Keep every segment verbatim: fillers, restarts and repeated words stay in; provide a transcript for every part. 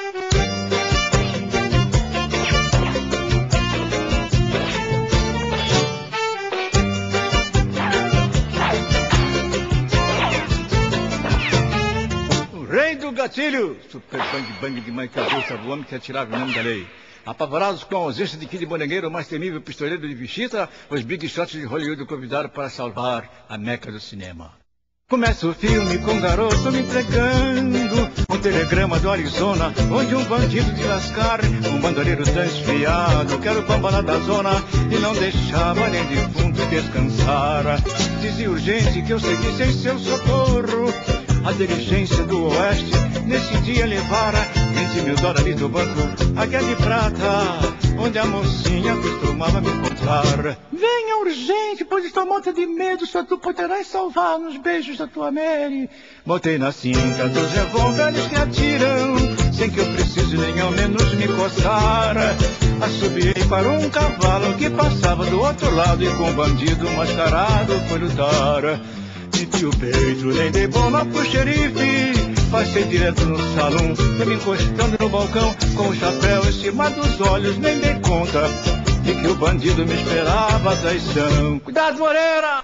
Gatilho! Super bang bang de mãe cabeça do homem que atirava em nome da lei. Apavorados com a ausência de Kid Morangueiro, o mais temível pistoleiro de Vichita, os big shots de Hollywood o convidaram para salvar a meca do cinema. Começa o filme com um garoto me entregando um telegrama do Arizona, onde um bandido de lascar, um bandoleiro tão esfriado, que era o bambala da zona, e não deixava nem defunto descansar. Dizia urgente que eu seguisse em seu socorro. A diligência do oeste nesse dia levara vinte mil dólares do banco, a guia de prata, onde a mocinha costumava me encontrar. Venha urgente, pois estou morta de medo, só tu poderás salvar nos beijos da tua Mary. Botei na cinta dos revólveres que atiram, sem que eu precise nem ao menos me coçar. Assobiei para um cavalo que passava do outro lado e com um bandido mascarado foi lutar. Meti o peito, nem dei bola pro xerife. Passei direto no salão, fui me encostando no balcão, com o chapéu em cima dos olhos, nem dei conta de que o bandido me esperava a traição. Cuidado, Moreira!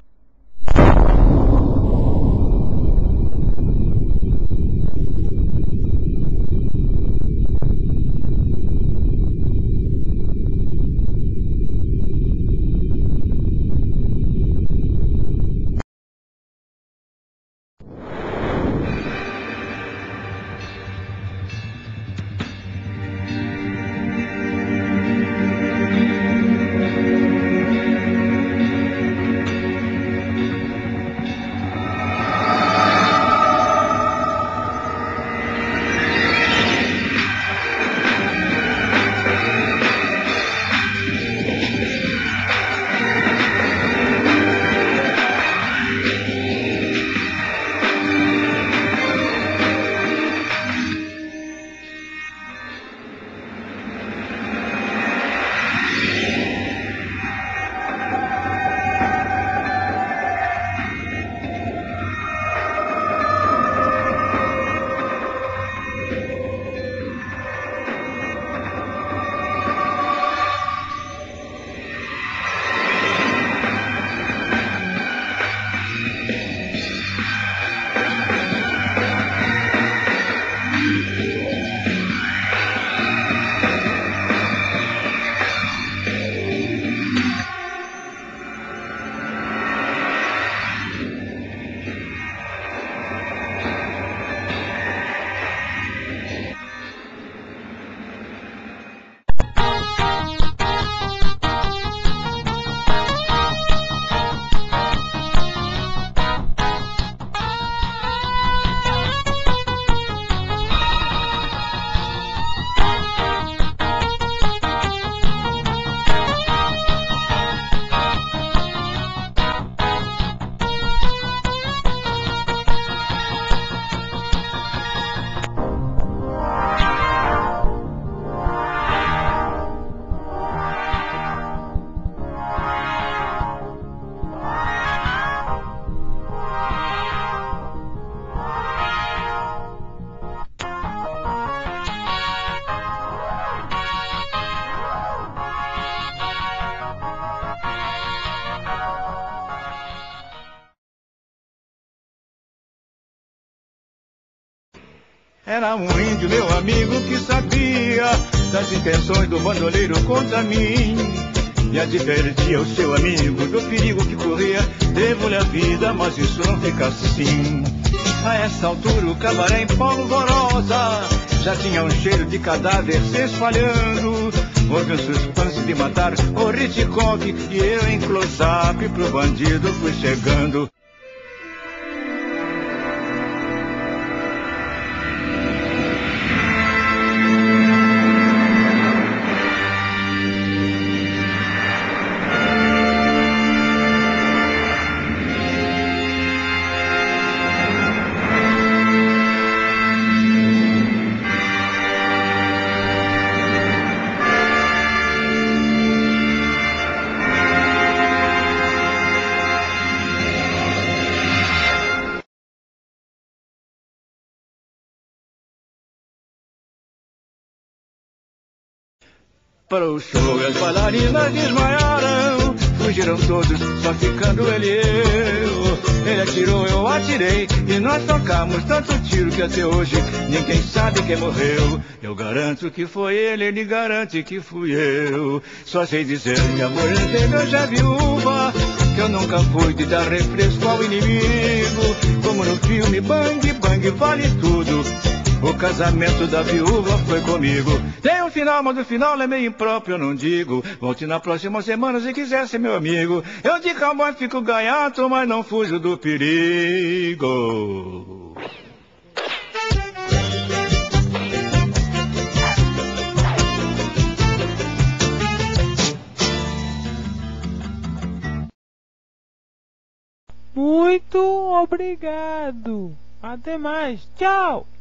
Era um índio, meu amigo, que sabia das intenções do bandoleiro contra mim e advertia o seu amigo do perigo que corria. Devo-lhe a vida, mas isso não fica assim. A essa altura o cabaré em polvorosa já tinha um cheiro de cadáver se espalhando. Houve um suspense de matar o Hitchcock e eu em close-up pro bandido fui chegando. para o show e as bailarinas desmaiaram. Fugiram todos, só ficando ele e eu. Ele atirou, eu atirei, e nós tocamos tanto tiro que até hoje ninguém sabe quem morreu. Eu garanto que foi ele, ele garante que fui eu. Só sei dizer que a mulher dele hoje é viúva, que eu nunca fui de dar refresco ao inimigo. Como no filme Bang Bang vale tudo, o casamento da viúva foi comigo. Tem um final, mas o final é meio impróprio, eu não digo. Volte na próxima semana se quiser ser meu amigo. Eu de cowboy fico gaiato, mas não fujo do perigo. Muito obrigado. Até mais. Tchau.